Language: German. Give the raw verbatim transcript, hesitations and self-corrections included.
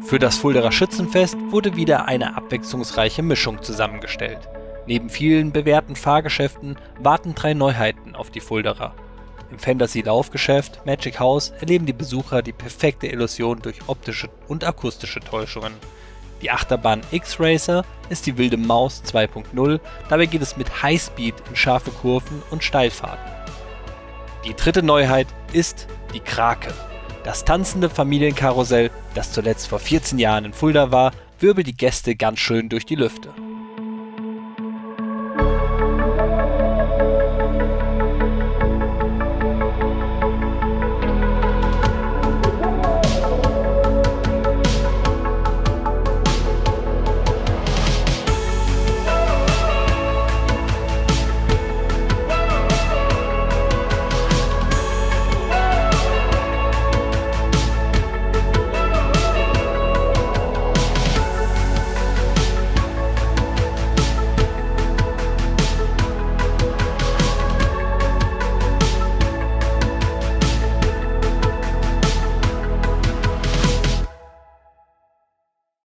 Für das Fuldaer Schützenfest wurde wieder eine abwechslungsreiche Mischung zusammengestellt. Neben vielen bewährten Fahrgeschäften warten drei Neuheiten auf die Fuldaer. Im Fantasy-Laufgeschäft Magic House erleben die Besucher die perfekte Illusion durch optische und akustische Täuschungen. Die Achterbahn X-Racer ist die wilde Maus zwei Punkt null, dabei geht es mit Highspeed in scharfe Kurven und Steilfahrten. Die dritte Neuheit ist die Krake. Das tanzende Familienkarussell, das zuletzt vor vierzehn Jahren in Fulda war, wirbelt die Gäste ganz schön durch die Lüfte.